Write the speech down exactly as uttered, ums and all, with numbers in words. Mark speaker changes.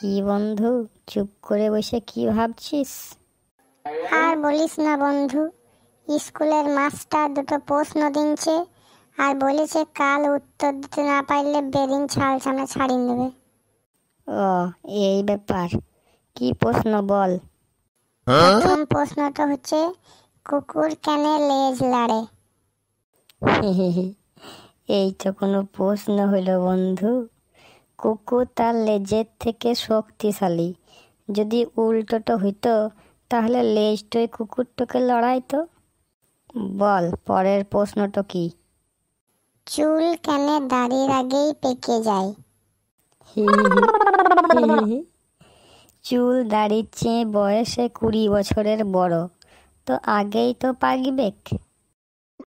Speaker 1: কি বন্ধু, চুপ করে বসে কি ভাবছিস?
Speaker 2: আর বলিস না বন্ধু, স্কুলের মাস্টার দুটো প্রশ্ন দিনছে আর বলেছে কাল উত্তর দিতে না পারলে বেরিং ছাল ছানা ছাড়িয়ে নেবে।
Speaker 1: ও, এই ব্যাপার। কি প্রশ্ন বল?
Speaker 2: প্রথম প্রশ্নটা হচ্ছে, কুকুর কেন লেজ লাড়ে?
Speaker 1: এই তো কোনো প্রশ্ন হইল বন্ধু? কুকুর তার লেজের থেকে শক্তিশালী। যদি উল্টোটা হইতো তাহলে লেজটাই কুকুরটাকে লড়াইতো। বল, পরের প্রশ্নটা কি?
Speaker 2: চুল কেন দাড়ির আগেই পেকে যায়?
Speaker 1: চুল দাড়ির চেয়ে বয়সে কুড়ি বছরের বড়, তো আগেই তো পাকবে।